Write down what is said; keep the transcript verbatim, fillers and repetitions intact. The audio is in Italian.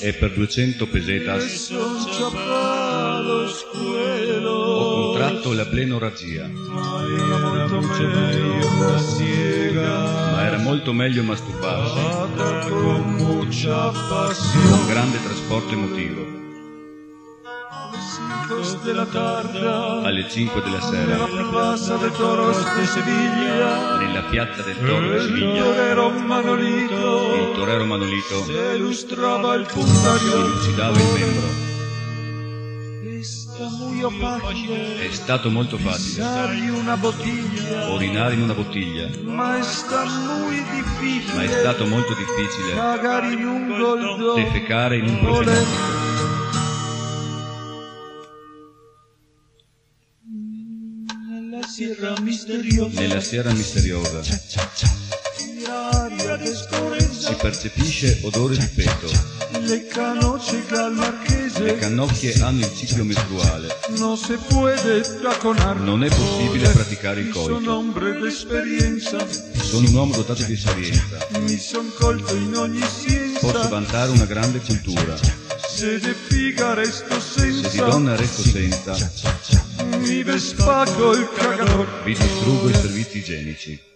e per duecento pesetas ho contratto la plenorragia. Ma era molto meglio masturbarsi con grande trasporto emotivo. Alle cinque della sera, nella piazza del Toro di Siviglia, il torero Manolito si lucidava il membro. È stato molto facile orinare in una bottiglia, ma è stato molto difficile defecare in un profilo. Nella sierra misteriosa si percepisce odore di feto. Le cannocchie hanno il ciclo mestruale. Non è possibile praticare il coito. Sono un uomo dotato di esperienza. Posso vantare una grande cultura. Se di donna resto senza, vi distruggo i servizi igienici.